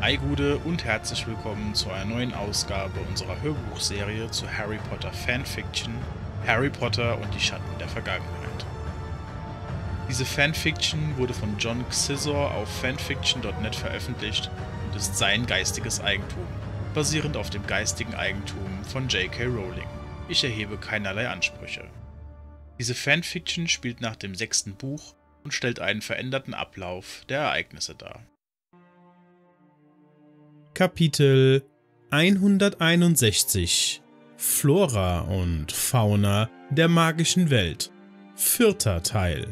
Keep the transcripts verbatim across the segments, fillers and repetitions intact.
Hi Gude und herzlich willkommen zu einer neuen Ausgabe unserer Hörbuchserie zu Harry Potter Fanfiction Harry Potter und die Schatten der Vergangenheit. Diese Fanfiction wurde von John Xizor auf fanfiction punkt net veröffentlicht und ist sein geistiges Eigentum, basierend auf dem geistigen Eigentum von J K Rowling. Ich erhebe keinerlei Ansprüche. Diese Fanfiction spielt nach dem sechsten Buch und stellt einen veränderten Ablauf der Ereignisse dar. Kapitel hunderteinundsechzig Flora und Fauna der magischen Welt. Vierter Teil.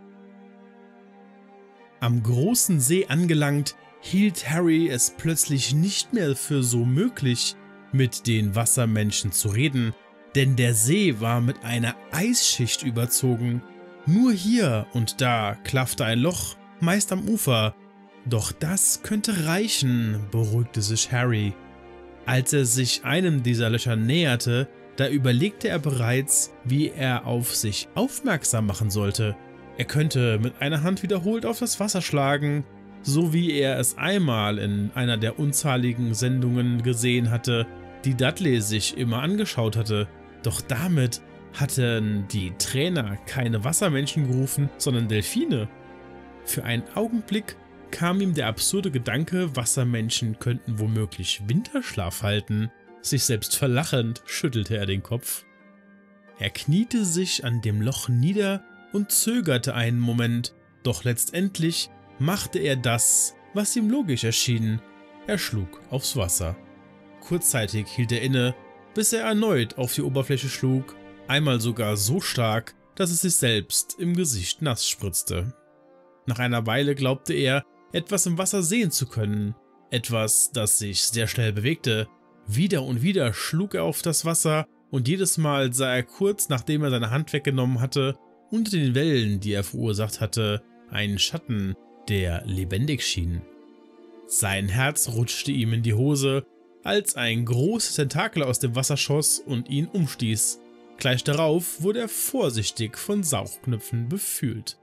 Am großen See angelangt, hielt Harry es plötzlich nicht mehr für so möglich, mit den Wassermenschen zu reden, denn der See war mit einer Eisschicht überzogen. Nur hier und da klaffte ein Loch, meist am Ufer. Doch das könnte reichen, beruhigte sich Harry. Als er sich einem dieser Löcher näherte, da überlegte er bereits, wie er auf sich aufmerksam machen sollte. Er könnte mit einer Hand wiederholt auf das Wasser schlagen, so wie er es einmal in einer der unzahligen Sendungen gesehen hatte, die Dudley sich immer angeschaut hatte. Doch damit hatten die Trainer keine Wassermenschen gerufen, sondern Delfine. Für einen Augenblick kam ihm der absurde Gedanke, Wassermenschen könnten womöglich Winterschlaf halten. Sich selbst verlachend schüttelte er den Kopf. Er kniete sich an dem Loch nieder und zögerte einen Moment, doch letztendlich machte er das, was ihm logisch erschien. Er schlug aufs Wasser. Kurzzeitig hielt er inne, bis er erneut auf die Oberfläche schlug, einmal sogar so stark, dass es sich selbst im Gesicht nass spritzte. Nach einer Weile glaubte er, etwas im Wasser sehen zu können, etwas, das sich sehr schnell bewegte. Wieder und wieder schlug er auf das Wasser und jedes Mal sah er kurz, nachdem er seine Hand weggenommen hatte, unter den Wellen, die er verursacht hatte, einen Schatten, der lebendig schien. Sein Herz rutschte ihm in die Hose, als ein großes Tentakel aus dem Wasser schoss und ihn umstieß. Gleich darauf wurde er vorsichtig von Saugnäpfen befühlt.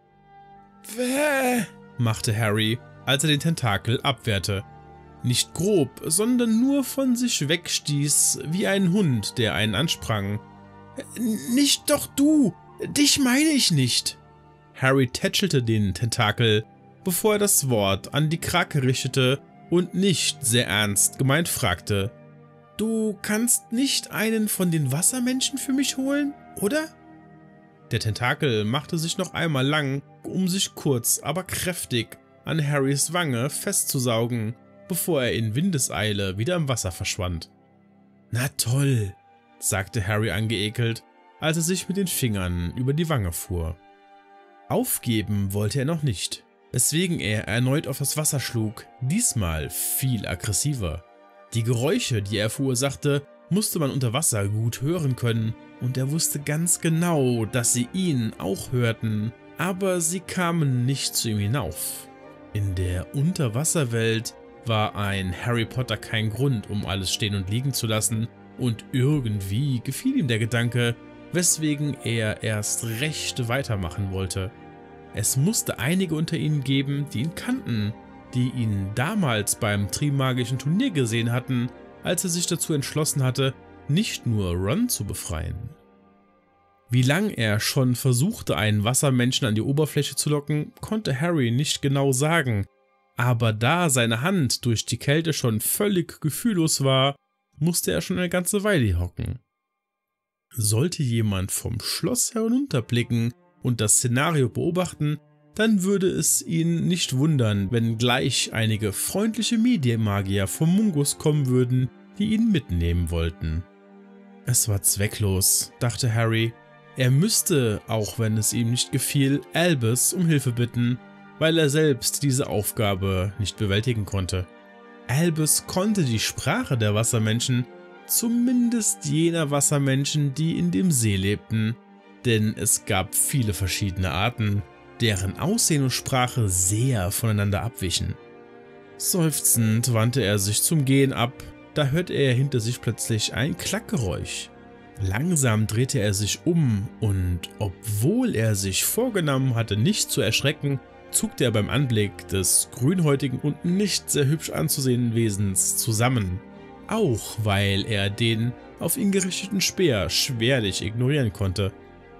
»Bäh«, machte Harry, als er den Tentakel abwehrte. Nicht grob, sondern nur von sich wegstieß, wie ein Hund, der einen ansprang. »Nicht doch du! Dich meine ich nicht!« Harry tätschelte den Tentakel, bevor er das Wort an die Krake richtete und nicht sehr ernst gemeint fragte: »Du kannst nicht einen von den Wassermenschen für mich holen, oder?« Der Tentakel machte sich noch einmal lang, um sich kurz, aber kräftig an Harrys Wange festzusaugen, bevor er in Windeseile wieder im Wasser verschwand. »Na toll«, sagte Harry angeekelt, als er sich mit den Fingern über die Wange fuhr. Aufgeben wollte er noch nicht, weswegen er erneut auf das Wasser schlug, diesmal viel aggressiver. Die Geräusche, die er verursachte, musste man unter Wasser gut hören können, und er wusste ganz genau, dass sie ihn auch hörten, aber sie kamen nicht zu ihm hinauf. In der Unterwasserwelt war ein Harry Potter kein Grund, um alles stehen und liegen zu lassen, und irgendwie gefiel ihm der Gedanke, weswegen er erst recht weitermachen wollte. Es musste einige unter ihnen geben, die ihn kannten, die ihn damals beim Trimagischen Turnier gesehen hatten, als er sich dazu entschlossen hatte, nicht nur Ron zu befreien. Wie lang er schon versuchte, einen Wassermenschen an die Oberfläche zu locken, konnte Harry nicht genau sagen, aber da seine Hand durch die Kälte schon völlig gefühllos war, musste er schon eine ganze Weile hocken. Sollte jemand vom Schloss herunterblicken und das Szenario beobachten, dann würde es ihn nicht wundern, wenn gleich einige freundliche Medienmagier vom Mungus kommen würden, die ihn mitnehmen wollten. Es war zwecklos, dachte Harry. Er müsste, auch wenn es ihm nicht gefiel, Albus um Hilfe bitten, weil er selbst diese Aufgabe nicht bewältigen konnte. Albus konnte die Sprache der Wassermenschen, zumindest jener Wassermenschen, die in dem See lebten, denn es gab viele verschiedene Arten, deren Aussehen und Sprache sehr voneinander abwichen. Seufzend wandte er sich zum Gehen ab, da hörte er hinter sich plötzlich ein Klackgeräusch. Langsam drehte er sich um und, obwohl er sich vorgenommen hatte, nicht zu erschrecken, zuckte er beim Anblick des grünhäutigen und nicht sehr hübsch anzusehenden Wesens zusammen, auch weil er den auf ihn gerichteten Speer schwerlich ignorieren konnte.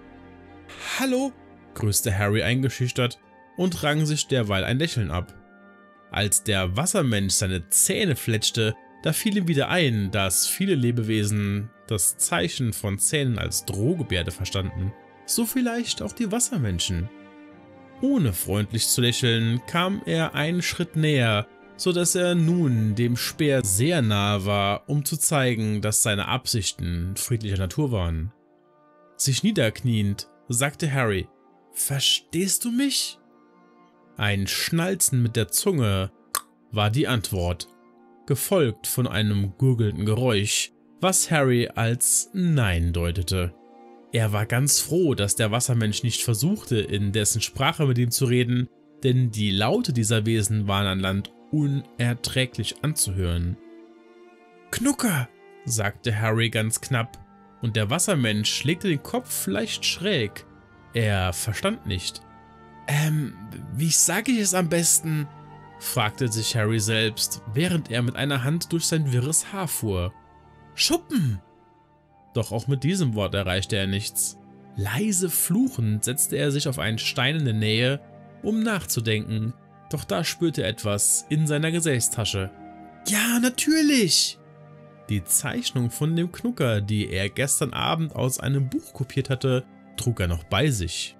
»Hallo«, grüßte Harry eingeschüchtert und rang sich derweil ein Lächeln ab. Als der Wassermensch seine Zähne fletschte, da fiel ihm wieder ein, dass viele Lebewesen das Zeichen von Zähnen als Drohgebärde verstanden. So vielleicht auch die Wassermenschen. Ohne freundlich zu lächeln, kam er einen Schritt näher, so dass er nun dem Speer sehr nahe war, um zu zeigen, dass seine Absichten friedlicher Natur waren. Sich niederkniend, sagte Harry: »Verstehst du mich?« Ein Schnalzen mit der Zunge war die Antwort, gefolgt von einem gurgelnden Geräusch, was Harry als Nein deutete. Er war ganz froh, dass der Wassermensch nicht versuchte, in dessen Sprache mit ihm zu reden, denn die Laute dieser Wesen waren an Land unerträglich anzuhören. »Knucker«, sagte Harry ganz knapp, und der Wassermensch legte den Kopf leicht schräg. Er verstand nicht. »Ähm, wie sage ich es am besten?«, fragte sich Harry selbst, während er mit einer Hand durch sein wirres Haar fuhr. »Schuppen!« Doch auch mit diesem Wort erreichte er nichts. Leise fluchend setzte er sich auf einen Stein in der Nähe, um nachzudenken, doch da spürte er etwas in seiner Gesäßtasche. »Ja, natürlich!« Die Zeichnung von dem Knucker, die er gestern Abend aus einem Buch kopiert hatte, trug er noch bei sich.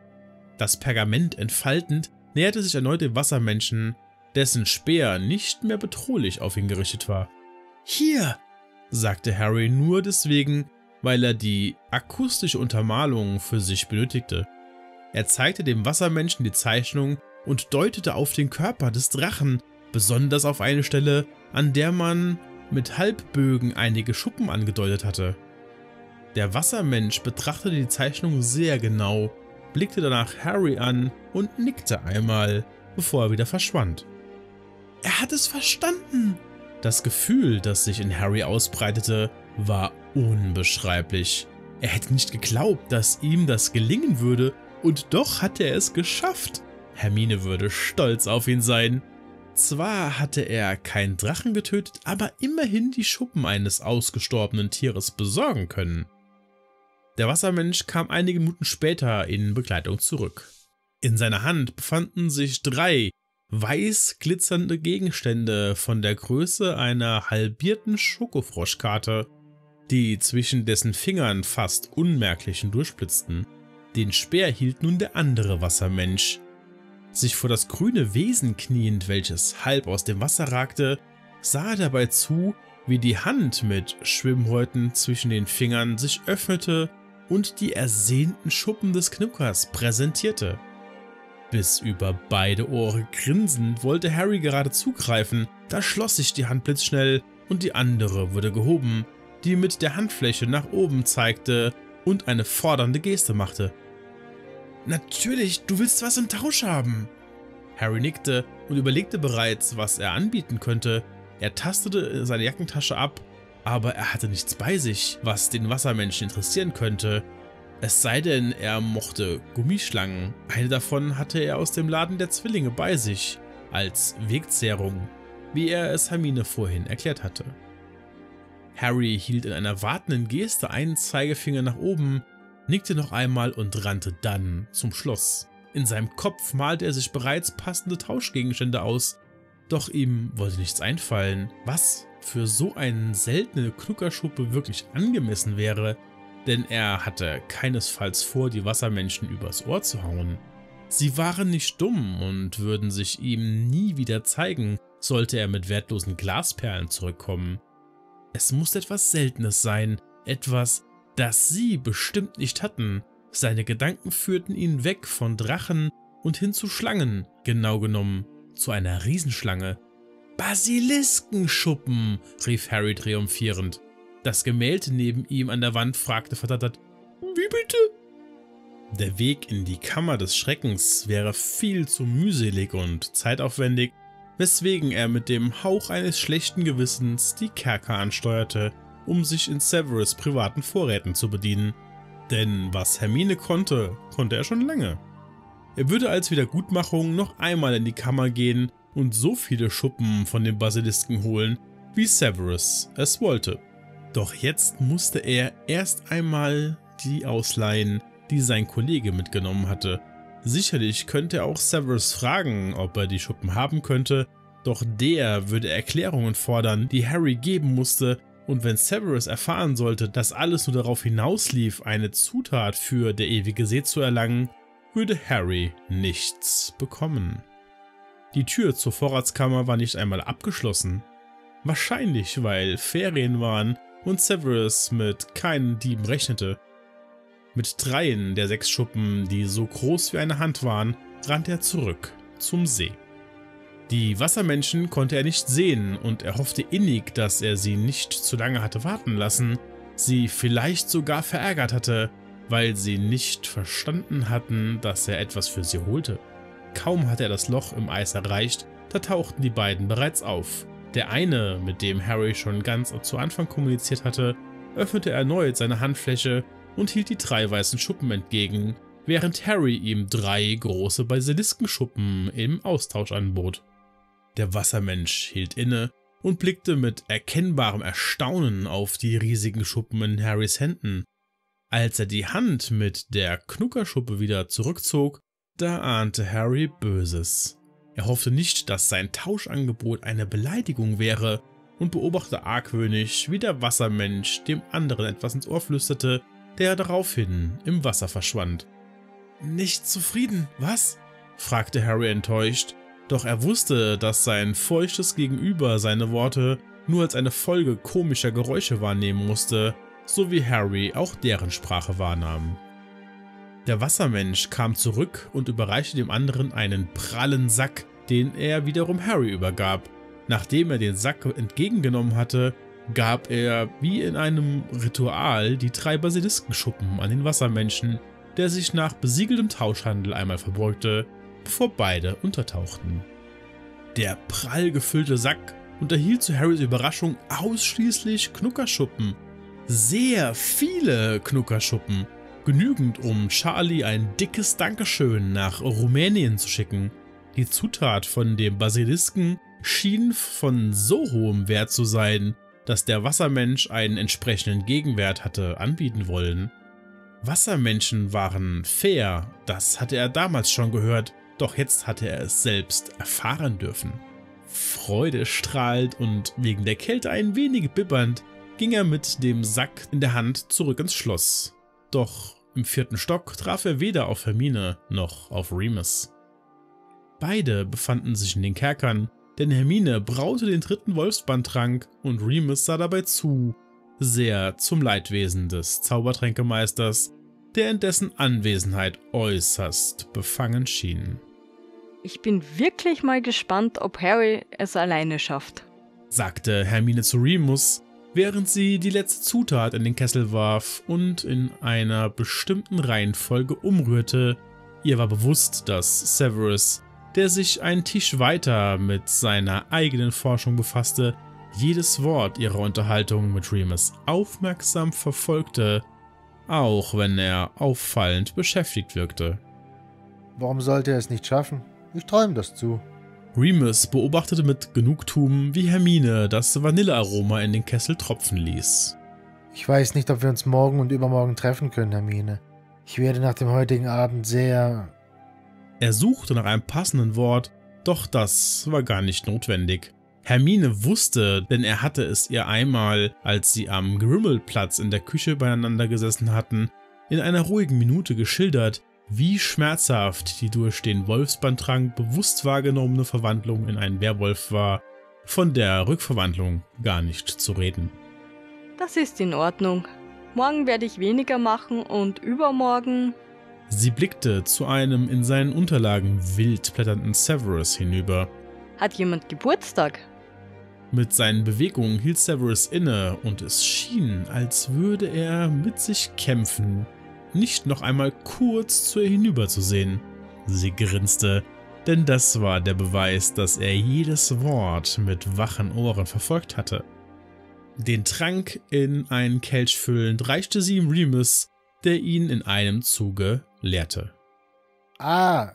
Das Pergament entfaltend, näherte sich erneut dem Wassermenschen, dessen Speer nicht mehr bedrohlich auf ihn gerichtet war. »Hier«, sagte Harry nur deswegen, weil er die akustische Untermalung für sich benötigte. Er zeigte dem Wassermenschen die Zeichnung und deutete auf den Körper des Drachen, besonders auf eine Stelle, an der man mit Halbbögen einige Schuppen angedeutet hatte. Der Wassermensch betrachtete die Zeichnung sehr genau, blickte danach Harry an und nickte einmal, bevor er wieder verschwand. »Er hat es verstanden!« Das Gefühl, das sich in Harry ausbreitete, war unbeschreiblich. Er hätte nicht geglaubt, dass ihm das gelingen würde, und doch hatte er es geschafft. Hermine würde stolz auf ihn sein. Zwar hatte er keinen Drachen getötet, aber immerhin die Schuppen eines ausgestorbenen Tieres besorgen können. Der Wassermensch kam einige Minuten später in Begleitung zurück. In seiner Hand befanden sich drei weiß glitzernde Gegenstände von der Größe einer halbierten Schokofroschkarte, die zwischen dessen Fingern fast unmerklich hindurchblitzten. Den Speer hielt nun der andere Wassermensch. Sich vor das grüne Wesen kniend, welches halb aus dem Wasser ragte, sah er dabei zu, wie die Hand mit Schwimmhäuten zwischen den Fingern sich öffnete und die ersehnten Schuppen des Knuckers präsentierte. Bis über beide Ohren grinsend wollte Harry gerade zugreifen, da schloss sich die Hand blitzschnell und die andere wurde gehoben, die mit der Handfläche nach oben zeigte und eine fordernde Geste machte. »Natürlich, du willst was im Tausch haben!« Harry nickte und überlegte bereits, was er anbieten könnte. Er tastete seine Jackentasche ab, aber er hatte nichts bei sich, was den Wassermenschen interessieren könnte. Es sei denn, er mochte Gummischlangen. Eine davon hatte er aus dem Laden der Zwillinge bei sich, als Wegzehrung, wie er es Hermine vorhin erklärt hatte. Harry hielt in einer wartenden Geste einen Zeigefinger nach oben, nickte noch einmal und rannte dann zum Schloss. In seinem Kopf malte er sich bereits passende Tauschgegenstände aus, doch ihm wollte nichts einfallen, was für so eine seltene Knuckerschuppe wirklich angemessen wäre, denn er hatte keinesfalls vor, die Wassermenschen übers Ohr zu hauen. Sie waren nicht dumm und würden sich ihm nie wieder zeigen, sollte er mit wertlosen Glasperlen zurückkommen. Es musste etwas Seltenes sein, etwas, das sie bestimmt nicht hatten. Seine Gedanken führten ihn weg von Drachen und hin zu Schlangen, genau genommen zu einer Riesenschlange. »Basiliskenschuppen«, rief Harry triumphierend. Das Gemälde neben ihm an der Wand fragte verdattert: »Wie bitte?« Der Weg in die Kammer des Schreckens wäre viel zu mühselig und zeitaufwendig, weswegen er mit dem Hauch eines schlechten Gewissens die Kerker ansteuerte, um sich in Severus' privaten Vorräten zu bedienen. Denn was Hermine konnte, konnte er schon lange. Er würde als Wiedergutmachung noch einmal in die Kammer gehen und so viele Schuppen von dem Basilisken holen, wie Severus es wollte. Doch jetzt musste er erst einmal die ausleihen, die sein Kollege mitgenommen hatte. Sicherlich könnte er auch Severus fragen, ob er die Schuppen haben könnte, doch der würde Erklärungen fordern, die Harry geben musste, und wenn Severus erfahren sollte, dass alles nur darauf hinauslief, eine Zutat für der ewige See zu erlangen, würde Harry nichts bekommen. Die Tür zur Vorratskammer war nicht einmal abgeschlossen. Wahrscheinlich, weil Ferien waren und Severus mit keinen Dieben rechnete. Mit dreien der sechs Schuppen, die so groß wie eine Hand waren, rannte er zurück zum See. Die Wassermenschen konnte er nicht sehen und er hoffte innig, dass er sie nicht zu lange hatte warten lassen, sie vielleicht sogar verärgert hatte, weil sie nicht verstanden hatten, dass er etwas für sie holte. Kaum hatte er das Loch im Eis erreicht, da tauchten die beiden bereits auf. Der eine, mit dem Harry schon ganz zu Anfang kommuniziert hatte, öffnete erneut seine Handfläche und hielt die drei weißen Schuppen entgegen, während Harry ihm drei große Basiliskenschuppen im Austausch anbot. Der Wassermensch hielt inne und blickte mit erkennbarem Erstaunen auf die riesigen Schuppen in Harrys Händen. Als er die Hand mit der Knuckerschuppe wieder zurückzog, da ahnte Harry Böses. Er hoffte nicht, dass sein Tauschangebot eine Beleidigung wäre und beobachtete argwöhnisch, wie der Wassermensch dem anderen etwas ins Ohr flüsterte, der daraufhin im Wasser verschwand. »Nicht zufrieden, was?« fragte Harry enttäuscht, doch er wusste, dass sein feuchtes Gegenüber seine Worte nur als eine Folge komischer Geräusche wahrnehmen musste, so wie Harry auch deren Sprache wahrnahm. Der Wassermensch kam zurück und überreichte dem anderen einen prallen Sack, den er wiederum Harry übergab. Nachdem er den Sack entgegengenommen hatte, gab er wie in einem Ritual die drei Basiliskenschuppen an den Wassermenschen, der sich nach besiegeltem Tauschhandel einmal verbeugte, bevor beide untertauchten. Der prall gefüllte Sack unterhielt zu Harrys Überraschung ausschließlich Knuckerschuppen. Sehr viele Knuckerschuppen. Genügend, um Charlie ein dickes Dankeschön nach Rumänien zu schicken. Die Zutat von dem Basilisken schien von so hohem Wert zu sein, dass der Wassermensch einen entsprechenden Gegenwert hatte anbieten wollen. Wassermenschen waren fair, das hatte er damals schon gehört, doch jetzt hatte er es selbst erfahren dürfen. Freudestrahlend und wegen der Kälte ein wenig bibbernd ging er mit dem Sack in der Hand zurück ins Schloss. Doch im vierten Stock traf er weder auf Hermine noch auf Remus. Beide befanden sich in den Kerkern, denn Hermine braute den dritten Wolfsbandtrank und Remus sah dabei zu, sehr zum Leidwesen des Zaubertränkemeisters, der in dessen Anwesenheit äußerst befangen schien. Ich bin wirklich mal gespannt, ob Harry es alleine schafft, sagte Hermine zu Remus, während sie die letzte Zutat in den Kessel warf und in einer bestimmten Reihenfolge umrührte. Ihr war bewusst, dass Severus, der sich einen Tisch weiter mit seiner eigenen Forschung befasste, jedes Wort ihrer Unterhaltung mit Remus aufmerksam verfolgte, auch wenn er auffallend beschäftigt wirkte. Warum sollte er es nicht schaffen? Ich träume das zu. Remus beobachtete mit Genugtuung, wie Hermine das Vanillearoma in den Kessel tropfen ließ. Ich weiß nicht, ob wir uns morgen und übermorgen treffen können, Hermine. Ich werde nach dem heutigen Abend sehr... Er suchte nach einem passenden Wort, doch das war gar nicht notwendig. Hermine wusste, denn er hatte es ihr einmal, als sie am Grimmelplatz in der Küche beieinander gesessen hatten, in einer ruhigen Minute geschildert, wie schmerzhaft die durch den Wolfsbandtrank bewusst wahrgenommene Verwandlung in einen Werwolf war, von der Rückverwandlung gar nicht zu reden. Das ist in Ordnung. Morgen werde ich weniger machen und übermorgen... Sie blickte zu einem in seinen Unterlagen wild blätternden Severus hinüber. Hat jemand Geburtstag? Mit seinen Bewegungen hielt Severus inne und es schien, als würde er mit sich kämpfen, nicht noch einmal kurz zu ihr hinüberzusehen. Sie grinste, denn das war der Beweis, dass er jedes Wort mit wachen Ohren verfolgt hatte. Den Trank in einen Kelch füllend reichte sie ihm Remus, der ihn in einem Zuge leerte. Ah,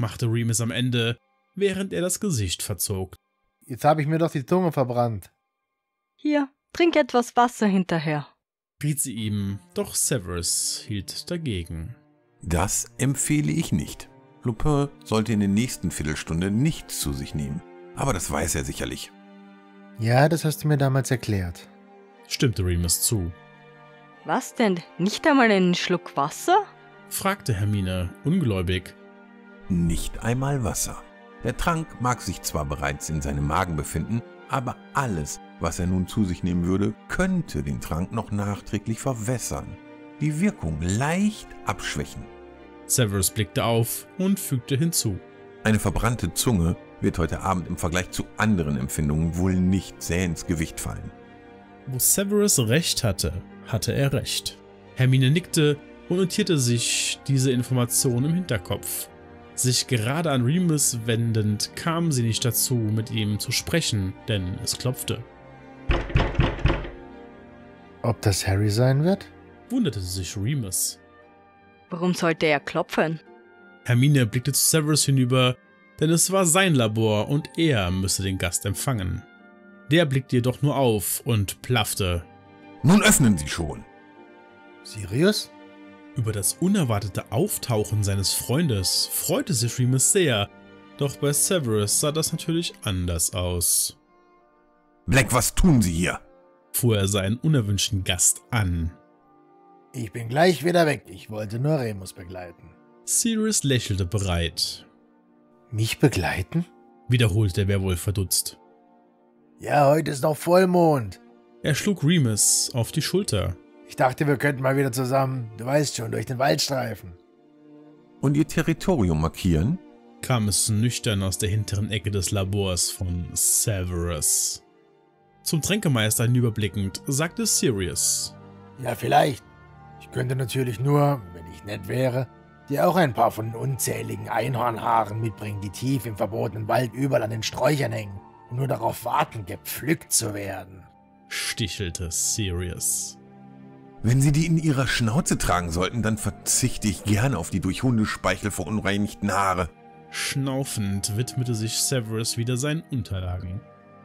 machte Remus am Ende, während er das Gesicht verzog. Jetzt habe ich mir doch die Zunge verbrannt. Hier, trink etwas Wasser hinterher, riet sie ihm, doch Severus hielt dagegen. Das empfehle ich nicht. Lupin sollte in der nächsten Viertelstunde nichts zu sich nehmen. Aber das weiß er sicherlich. Ja, das hast du mir damals erklärt. Stimmte Remus zu. Was denn? Nicht einmal einen Schluck Wasser? Fragte Hermine ungläubig. Nicht einmal Wasser. Der Trank mag sich zwar bereits in seinem Magen befinden, aber alles, was er nun zu sich nehmen würde, könnte den Trank noch nachträglich verwässern, die Wirkung leicht abschwächen. Severus blickte auf und fügte hinzu. Eine verbrannte Zunge wird heute Abend im Vergleich zu anderen Empfindungen wohl nicht sehr ins Gewicht fallen. Wo Severus recht hatte, hatte er recht. Hermine nickte und notierte sich diese Information im Hinterkopf. Sich gerade an Remus wendend, kam sie nicht dazu, mit ihm zu sprechen, denn es klopfte. Ob das Harry sein wird? Wunderte sich Remus. Warum sollte er klopfen? Hermine blickte zu Severus hinüber, denn es war sein Labor und er müsse den Gast empfangen. Der blickte jedoch nur auf und plaffte. Nun öffnen Sie schon! Sirius? Über das unerwartete Auftauchen seines Freundes freute sich Remus sehr, doch bei Severus sah das natürlich anders aus. Black, was tun Sie hier? Fuhr er seinen unerwünschten Gast an. Ich bin gleich wieder weg. Ich wollte nur Remus begleiten. Sirius lächelte bereit. Mich begleiten? Wiederholte der Werwolf verdutzt. Ja, heute ist noch Vollmond. Er schlug Remus auf die Schulter. Ich dachte, wir könnten mal wieder zusammen, du weißt schon, durch den Wald streifen. Und Ihr Territorium markieren? Kam es nüchtern aus der hinteren Ecke des Labors von Severus. Zum Tränkemeister hinüberblickend, sagte Sirius. Ja, vielleicht. Ich könnte natürlich nur, wenn ich nett wäre, dir auch ein paar von den unzähligen Einhornhaaren mitbringen, die tief im verbotenen Wald überall an den Sträuchern hängen und nur darauf warten, gepflückt zu werden. Stichelte Sirius. Wenn Sie die in Ihrer Schnauze tragen sollten, dann verzichte ich gerne auf die durch Hundespeichel verunreinigten Haare. Schnaufend widmete sich Severus wieder seinen Unterlagen.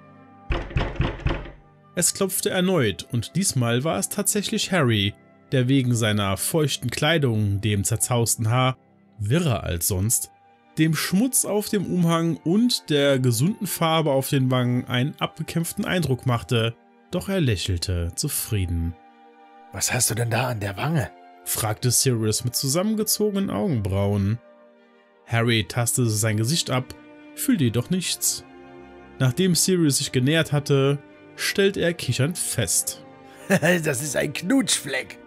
Es klopfte erneut und diesmal war es tatsächlich Harry, der wegen seiner feuchten Kleidung, dem zerzausten Haar, wirrer als sonst, dem Schmutz auf dem Umhang und der gesunden Farbe auf den Wangen einen abgekämpften Eindruck machte, doch er lächelte zufrieden. Was hast du denn da an der Wange? Fragte Sirius mit zusammengezogenen Augenbrauen. Harry tastete sein Gesicht ab, fühlte jedoch nichts. Nachdem Sirius sich genähert hatte, stellte er kichernd fest. Das ist ein Knutschfleck.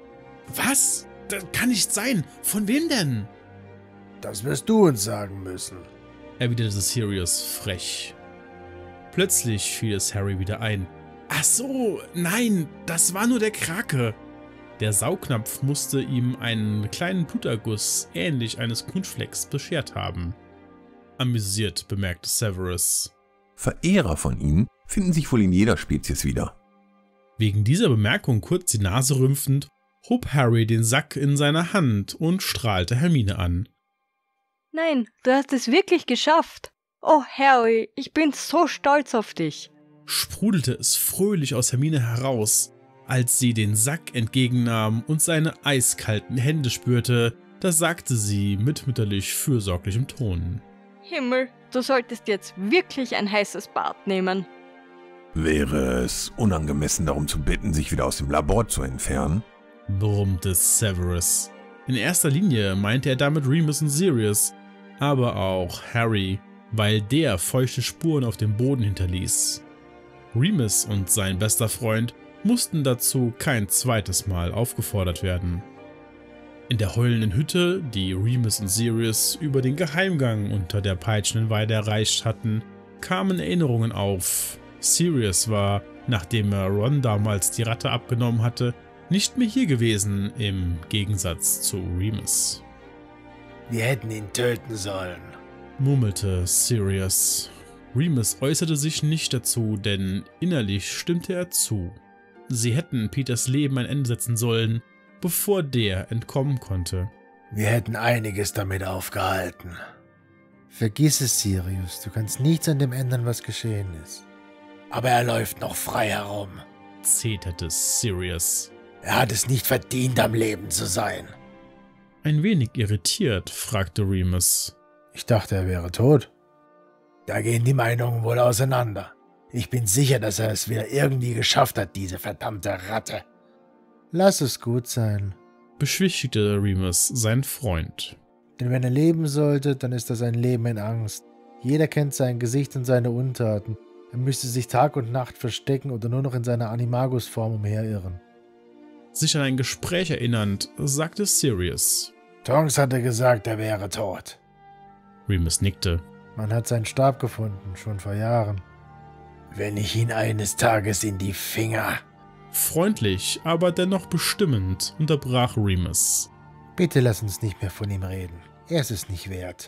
Was? Das kann nicht sein. Von wem denn? Das wirst du uns sagen müssen, erwiderte Sirius frech. Plötzlich fiel es Harry wieder ein. Ach so, nein, das war nur der Krake. Der Saugnapf musste ihm einen kleinen Bluterguss ähnlich eines Knutschflecks beschert haben. Amüsiert bemerkte Severus. Verehrer von Ihnen finden sich wohl in jeder Spezies wieder. Wegen dieser Bemerkung kurz die Nase rümpfend, hob Harry den Sack in seiner Hand und strahlte Hermine an. Nein, du hast es wirklich geschafft. Oh Harry, ich bin so stolz auf dich. Sprudelte es fröhlich aus Hermine heraus, als sie den Sack entgegennahm und seine eiskalten Hände spürte, da sagte sie mit mütterlich fürsorglichem Ton. Himmel, du solltest jetzt wirklich ein heißes Bad nehmen. Wäre es unangemessen, darum zu bitten, sich wieder aus dem Labor zu entfernen? Brummte Severus. In erster Linie meinte er damit Remus und Sirius, aber auch Harry, weil der feuchte Spuren auf dem Boden hinterließ. Remus und sein bester Freund mussten dazu kein zweites Mal aufgefordert werden. In der heulenden Hütte, die Remus und Sirius über den Geheimgang unter der peitschenden Weide erreicht hatten, kamen Erinnerungen auf. Sirius war, nachdem er Ron damals die Ratte abgenommen hatte, nicht mehr hier gewesen, im Gegensatz zu Remus. Wir hätten ihn töten sollen, murmelte Sirius. Remus äußerte sich nicht dazu, denn innerlich stimmte er zu. Sie hätten Peters Leben ein Ende setzen sollen, bevor der entkommen konnte. Wir hätten einiges damit aufgehalten. Vergiss es, Sirius. Du kannst nichts an dem ändern, was geschehen ist. Aber er läuft noch frei herum, zeterte Sirius. Er hat es nicht verdient, am Leben zu sein. Ein wenig irritiert fragte Remus. Ich dachte, er wäre tot. Da gehen die Meinungen wohl auseinander. Ich bin sicher, dass er es wieder irgendwie geschafft hat, diese verdammte Ratte. Lass es gut sein, beschwichtigte Remus seinen Freund. Denn wenn er leben sollte, dann ist das ein Leben in Angst. Jeder kennt sein Gesicht und seine Untaten. Er müsste sich Tag und Nacht verstecken oder nur noch in seiner Animagus-Form umherirren. Sich an ein Gespräch erinnernd, sagte Sirius. Tonks hatte gesagt, er wäre tot. Remus nickte. Man hat seinen Stab gefunden, schon vor Jahren. Wenn ich ihn eines Tages in die Finger... Freundlich, aber dennoch bestimmend, unterbrach Remus. Bitte lass uns nicht mehr von ihm reden. Er ist es nicht wert.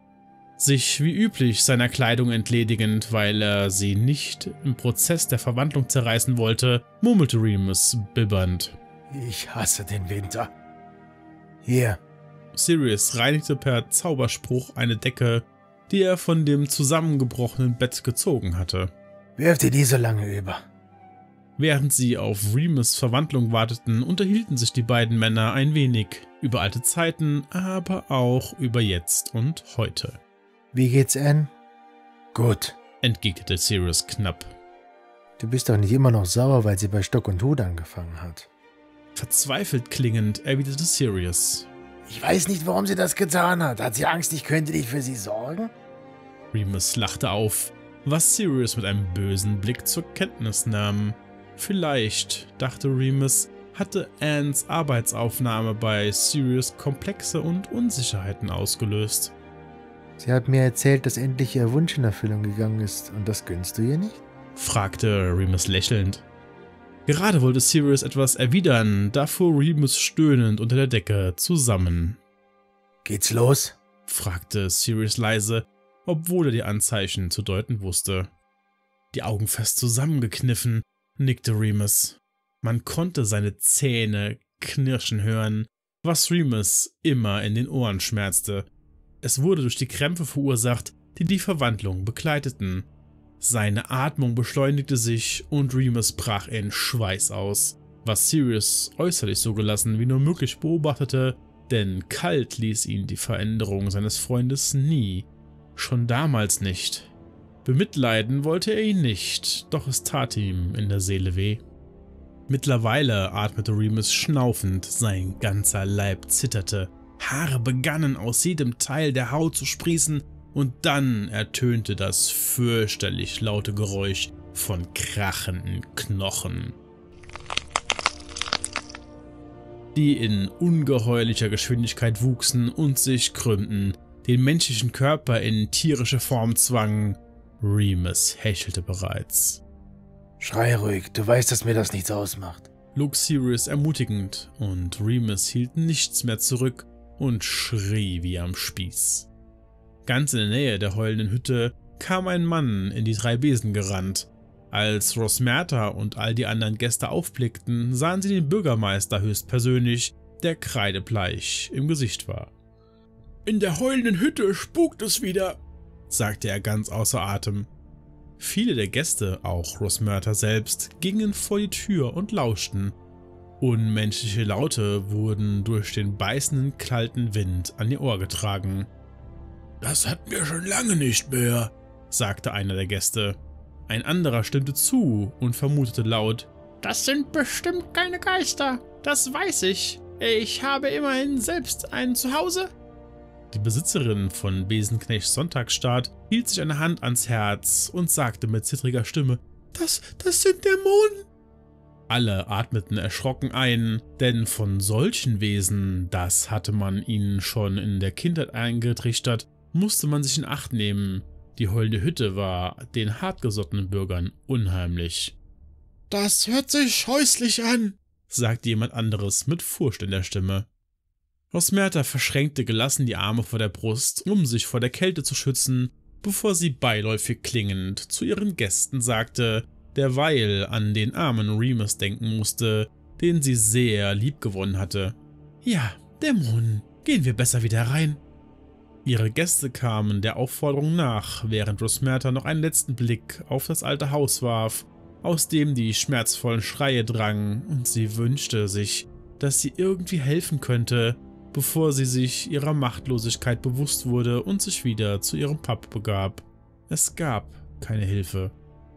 Sich wie üblich seiner Kleidung entledigend, weil er sie nicht im Prozess der Verwandlung zerreißen wollte, murmelte Remus bibbernd. Ich hasse den Winter. Hier. Sirius reinigte per Zauberspruch eine Decke, die er von dem zusammengebrochenen Bett gezogen hatte. Wirf dir die so lange über. Während sie auf Remus' Verwandlung warteten, unterhielten sich die beiden Männer ein wenig über alte Zeiten, aber auch über jetzt und heute. Wie geht's, Anne? Gut, entgegnete Sirius knapp. Du bist doch nicht immer noch sauer, weil sie bei Stock und Hut angefangen hat. Verzweifelt klingend erwiderte Sirius. Ich weiß nicht, warum sie das getan hat. Hat sie Angst, ich könnte nicht für sie sorgen? Remus lachte auf, was Sirius mit einem bösen Blick zur Kenntnis nahm. Vielleicht, dachte Remus, hatte Annes Arbeitsaufnahme bei Sirius Komplexe und Unsicherheiten ausgelöst. Sie hat mir erzählt, dass endlich ihr Wunsch in Erfüllung gegangen ist, und das gönnst du ihr nicht? Fragte Remus lächelnd. Gerade wollte Sirius etwas erwidern, da fuhr Remus stöhnend unter der Decke zusammen. Geht's los? Fragte Sirius leise, obwohl er die Anzeichen zu deuten wusste. Die Augen fest zusammengekniffen, nickte Remus. Man konnte seine Zähne knirschen hören, was Remus immer in den Ohren schmerzte. Es wurde durch die Krämpfe verursacht, die die Verwandlung begleiteten. Seine Atmung beschleunigte sich und Remus brach in Schweiß aus, was Sirius äußerlich so gelassen wie nur möglich beobachtete, denn kalt ließ ihn die Veränderung seines Freundes nie, schon damals nicht. Bemitleiden wollte er ihn nicht, doch es tat ihm in der Seele weh. Mittlerweile atmete Remus schnaufend, sein ganzer Leib zitterte, Haare begannen aus jedem Teil der Haut zu sprießen, und dann ertönte das fürchterlich laute Geräusch von krachenden Knochen, die in ungeheuerlicher Geschwindigkeit wuchsen und sich krümmten, den menschlichen Körper in tierische Form zwangen. Remus hechelte bereits. Schrei ruhig, du weißt, dass mir das nichts ausmacht, log Sirius ermutigend, und Remus hielt nichts mehr zurück und schrie wie am Spieß. Ganz in der Nähe der heulenden Hütte kam ein Mann in die drei Besen gerannt. Als Rosmerta und all die anderen Gäste aufblickten, sahen sie den Bürgermeister höchstpersönlich, der kreidebleich im Gesicht war. »In der heulenden Hütte spukt es wieder«, sagte er ganz außer Atem. Viele der Gäste, auch Rosmerta selbst, gingen vor die Tür und lauschten. Unmenschliche Laute wurden durch den beißenden kalten Wind an ihr Ohr getragen. »Das hatten wir schon lange nicht mehr«, sagte einer der Gäste. Ein anderer stimmte zu und vermutete laut, »Das sind bestimmt keine Geister, das weiß ich. Ich habe immerhin selbst ein Zuhause.« Die Besitzerin von Besenknechts Sonntagsstaat hielt sich eine Hand ans Herz und sagte mit zittriger Stimme, »Das, das sind Dämonen!« Alle atmeten erschrocken ein, denn von solchen Wesen, das hatte man ihnen schon in der Kindheit eingetrichtert, musste man sich in Acht nehmen. Die heulende Hütte war den hartgesottenen Bürgern unheimlich. »Das hört sich scheußlich an«, sagte jemand anderes mit Furcht in der Stimme. Rosmerta verschränkte gelassen die Arme vor der Brust, um sich vor der Kälte zu schützen, bevor sie beiläufig klingend zu ihren Gästen sagte, derweil an den armen Remus denken musste, den sie sehr lieb gewonnen hatte. »Ja, Dämonen, gehen wir besser wieder rein.« Ihre Gäste kamen der Aufforderung nach, während Rosmerta noch einen letzten Blick auf das alte Haus warf, aus dem die schmerzvollen Schreie drangen, und sie wünschte sich, dass sie irgendwie helfen könnte, bevor sie sich ihrer Machtlosigkeit bewusst wurde und sich wieder zu ihrem Pub begab. Es gab keine Hilfe.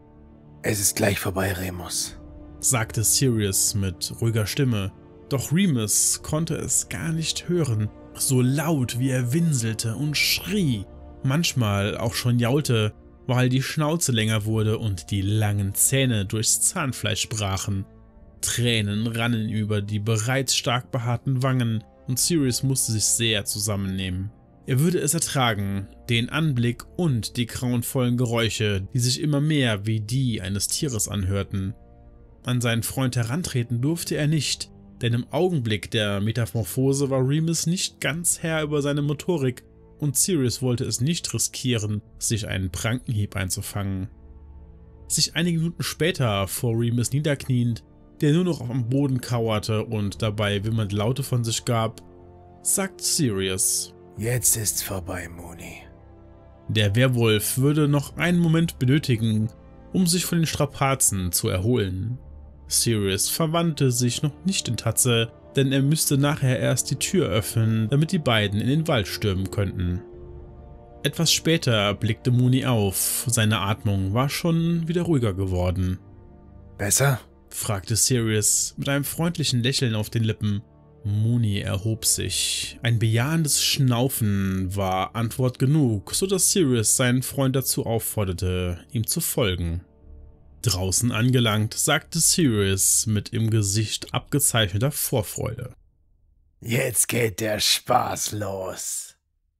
Es ist gleich vorbei, Remus, sagte Sirius mit ruhiger Stimme, doch Remus konnte es gar nicht hören, so laut wie er winselte und schrie, manchmal auch schon jaulte, weil die Schnauze länger wurde und die langen Zähne durchs Zahnfleisch brachen. Tränen rannen über die bereits stark behaarten Wangen und Sirius musste sich sehr zusammennehmen. Er würde es ertragen, den Anblick und die grauenvollen Geräusche, die sich immer mehr wie die eines Tieres anhörten. An seinen Freund herantreten durfte er nicht, denn im Augenblick der Metamorphose war Remus nicht ganz Herr über seine Motorik und Sirius wollte es nicht riskieren, sich einen Prankenhieb einzufangen. Sich einige Minuten später vor Remus niederkniend, der nur noch am Boden kauerte und dabei wimmernde Laute von sich gab, sagt Sirius: Jetzt ist's vorbei, Mooney. Der Werwolf würde noch einen Moment benötigen, um sich von den Strapazen zu erholen. Sirius verwandelte sich noch nicht in Tatze, denn er müsste nachher erst die Tür öffnen, damit die beiden in den Wald stürmen könnten. Etwas später blickte Mooney auf, seine Atmung war schon wieder ruhiger geworden. Besser? Fragte Sirius mit einem freundlichen Lächeln auf den Lippen. Mooney erhob sich. Ein bejahendes Schnaufen war Antwort genug, so dass Sirius seinen Freund dazu aufforderte, ihm zu folgen. Draußen angelangt, sagte Sirius mit im Gesicht abgezeichneter Vorfreude: Jetzt geht der Spaß los.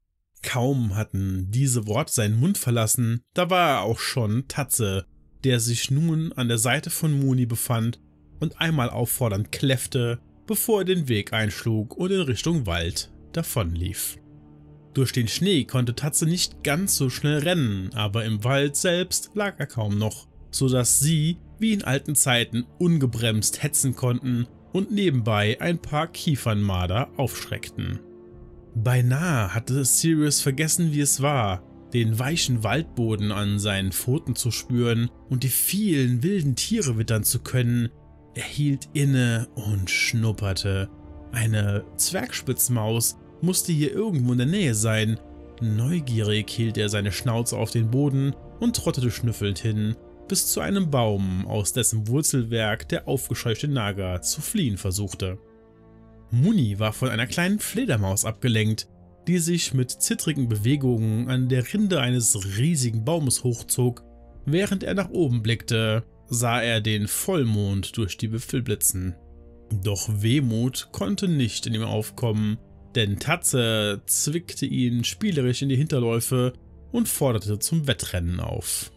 Kaum hatten diese Worte seinen Mund verlassen, da war er auch schon Tatze, der sich nun an der Seite von Mooney befand und einmal auffordernd kläffte, bevor er den Weg einschlug und in Richtung Wald davonlief. Durch den Schnee konnte Tatze nicht ganz so schnell rennen, aber im Wald selbst lag er kaum noch, so dass sie, wie in alten Zeiten, ungebremst hetzen konnten und nebenbei ein paar Kiefernmarder aufschreckten. Beinahe hatte Sirius vergessen, wie es war, den weichen Waldboden an seinen Pfoten zu spüren und die vielen wilden Tiere wittern zu können. Er hielt inne und schnupperte. Eine Zwergspitzmaus musste hier irgendwo in der Nähe sein. Neugierig hielt er seine Schnauze auf den Boden und trottete schnüffelnd hin, bis zu einem Baum, aus dessen Wurzelwerk der aufgescheuchte Nager zu fliehen versuchte. Mooney war von einer kleinen Fledermaus abgelenkt, die sich mit zittrigen Bewegungen an der Rinde eines riesigen Baumes hochzog. Während er nach oben blickte, sah er den Vollmond durch die Wipfel blitzen. Doch Wehmut konnte nicht in ihm aufkommen, denn Tatze zwickte ihn spielerisch in die Hinterläufe und forderte zum Wettrennen auf.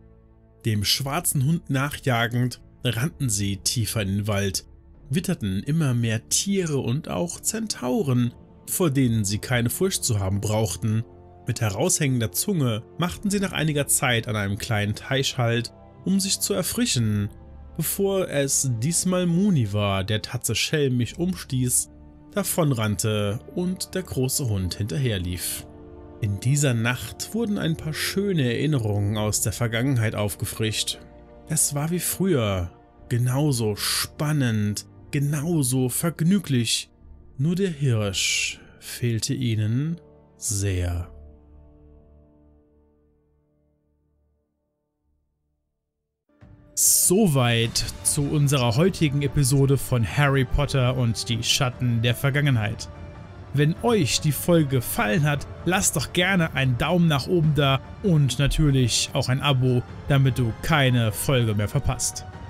Dem schwarzen Hund nachjagend rannten sie tiefer in den Wald, witterten immer mehr Tiere und auch Zentauren, vor denen sie keine Furcht zu haben brauchten. Mit heraushängender Zunge machten sie nach einiger Zeit an einem kleinen Teich Halt, um sich zu erfrischen, bevor es diesmal Mooney war, der Tatze schelmisch umstieß, davonrannte und der große Hund hinterherlief. In dieser Nacht wurden ein paar schöne Erinnerungen aus der Vergangenheit aufgefrischt. Es war wie früher, genauso spannend, genauso vergnüglich, nur der Hirsch fehlte ihnen sehr. Soweit zu unserer heutigen Episode von Harry Potter und die Schatten der Vergangenheit. Wenn euch die Folge gefallen hat, lasst doch gerne einen Daumen nach oben da und natürlich auch ein Abo, damit du keine Folge mehr verpasst.